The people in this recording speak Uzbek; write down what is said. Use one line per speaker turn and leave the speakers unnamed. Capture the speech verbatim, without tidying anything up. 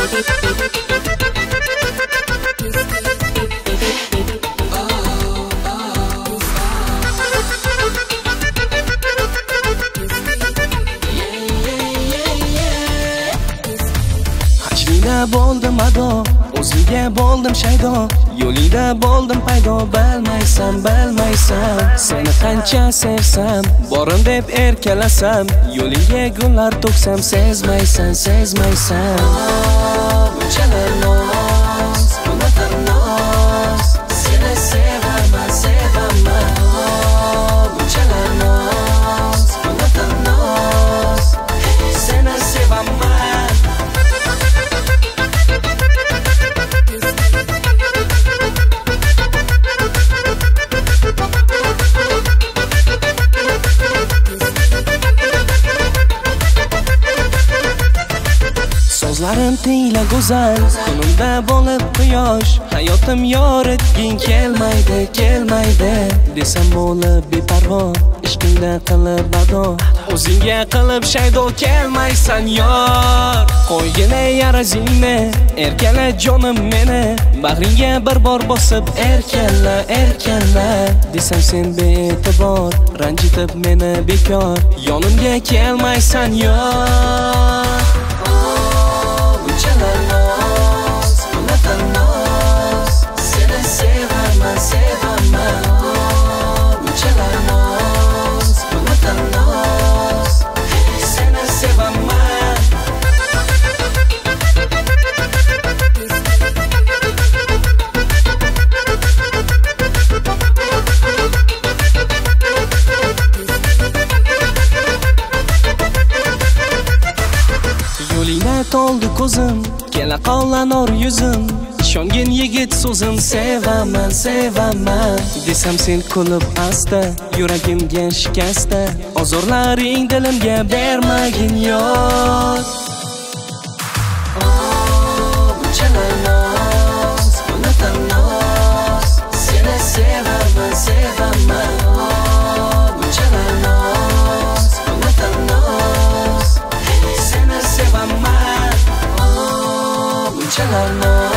Bo'ldim ado, o'zingga bo'ldim shaydo, yo'lingda bo'ldim paydo, bilmaysan, bilmaysan. Seni qancha sevsam, borim deb erkalasam, yo'lingga gullar to'ksam, sezmaysan, sezmaysan. Bunchalar noz, bunaqa noz, seni sevaman, sevaman. Bunchalar noz, bunaqa noz, seni sevaman. Sozlarim tiyla go'zal, kunimda bo'lib quyosh, hayotim yoritging kelmaydi, kelmaydi. Desam bo'lib beparvo, ishqingda qilib ado, o'zingga qilib shaydo, kelmaysan yor. Qo'ygina yarazingni, erkala jonim meni, bag'ringga bir bor bosib erkala, erkala. Desam sen bee'tibor, ranjitib meni bekor, yonimga kelmaysan yor. Bunchalar noz, bunaqa noz, seni sevaman, sevaman. Bunchalar noz, bunaqa noz, seni sevaman. Yo'lingda to'ldi ko'zim, kela qovlanor yuzim, ishongin yigit so'zim, sevaman, sevaman. Desam sen kulib asta, yuragimga shikasta, ozorlaring dilimga bermagin yor. Bunchalar noz, bunaqa noz, seni sevaman, sevaman. Bunchalar noz, bunaqa noz, seni sevaman. Bunchalar noz.